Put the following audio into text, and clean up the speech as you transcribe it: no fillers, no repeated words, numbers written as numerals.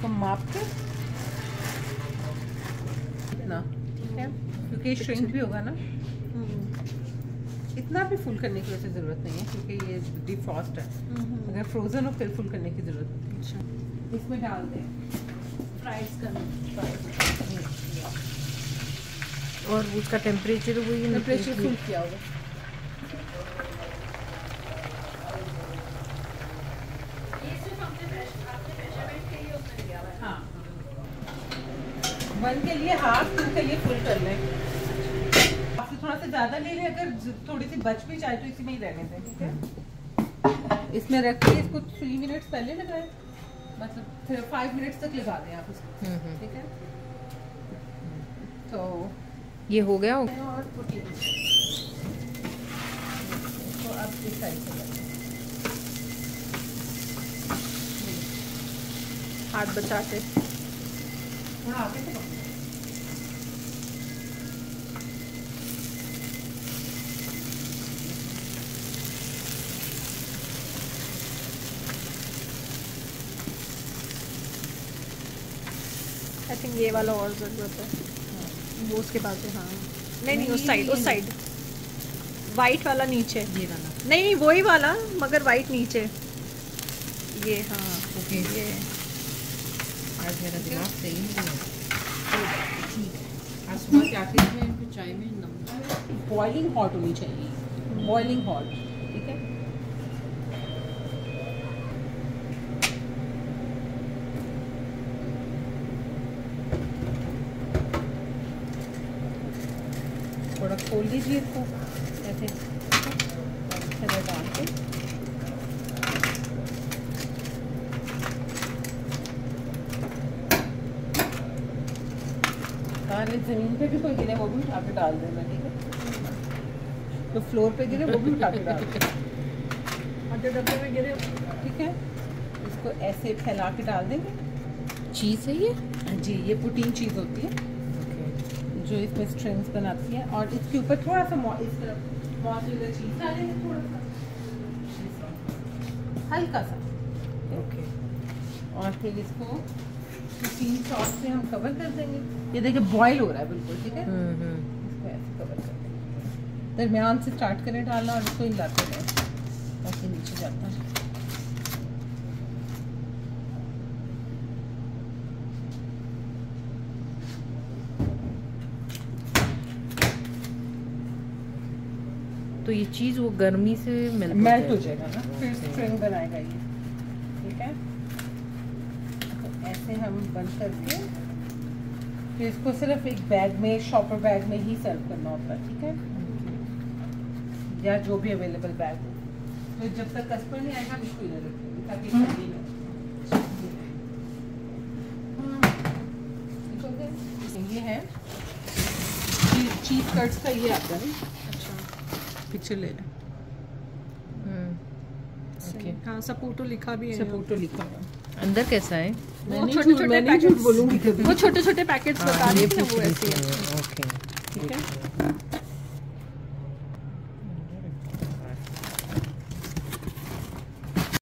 इसको माप के इतना, ठीक है, क्योंकि श्रिंक भी होगा ना। इतना भी फुल करने की वैसे ज़रूरत नहीं है क्योंकि ये डिफ्रॉस्ट है। अगर फ्रोज़न हो फिर फुल करने की ज़रूरत नहीं। अच्छा, इसमें डाल दें फ्राइज करना। और उसका टेम्परेचर वही टेम्परेचर फुल किया होगा। हाँ, 1 के लिए हाफ, 2 के लिए फुल कर लें। थोड़ा सा ज़्यादा ले लें, अगर थोड़ी सी बच भी जाए तो इसी में ही रहने दें, ठीक है। इसमें रख के इसको 3 मिनट्स पहले लगाएं, मतलब 5 मिनट्स तक लगा दें आप इसको, ठीक है। तो ये हो गया और तो अब इस साइड से हाथ बचा के थोड़ा आगे से आई थिंक ये वाला और ज़रूरत है, वो उसके पास है। हाँ, नहीं उस साइड वाइट वाला नीचे, ये वाला नहीं वही वाला मगर वाइट नीचे ये। हाँ ओके, ये आज मेरा दिमाग सही नहीं है। ठीक है, आज सुबह क्या में चाय में नमक बॉइलिंग हॉट होनी चाहिए, बॉइलिंग हॉट, ठीक है। थोड़ा खोल लीजिए इसको ऐसे डाल के। सारे जमीन पे भी कोई गिरे वो भी उठा के डाल देना, ठीक है। तो फ्लोर पे गिरे वो भी उठा के डाल देना, आधे डब्बे में गिरे, ठीक है। इसको ऐसे फैला के डाल देंगे। चीज़ है ये जी, ये प्रोटीन चीज़ होती है जो इसमें स्ट्रिंग्स बनाती है। और इसके ऊपर थोड़ा सा इस तरफ मॉज़रेला चीज़ डालेंगे, थोड़ा सा हल्का सा, ओके। और फिर इसको प्रोटीन सॉस से हम कवर कर देंगे। ये देखिए बॉईल हो रहा है बिल्कुल, ठीक है। इसको ऐसे कवर कर देंगे, दरमियान से स्टार्ट करें डालना और इसको हिलाते रहें ताकि नीचे जाता है। तो ये चीज़ वो गर्मी से मेल्ट हो जाएगा ना, फिर स्ट्रिंग बनाएगा ये, ठीक है। तो ऐसे हम बंद करके फिर इसको सिर्फ एक बैग में, शॉपर बैग में ही सर्व करना होता है, ठीक है, या जो भी अवेलेबल बैग हो। तो जब तक कस्टमर नहीं आएगा इसको इधर रखेंगे ताकि ठंडी ना। ये है चीज कट्स का, ये आता है। पिक्चर ले लें। ओके, हाँ सपोटो लिखा भी है, सपोटो लिखा हुआ। अंदर कैसा है? वो छोटे-छोटे पैकेट्स बोलूंगी, वो छोटे-छोटे पैकेट्स बता रही थी ना, वो ऐसे है। ओके, ठीक है।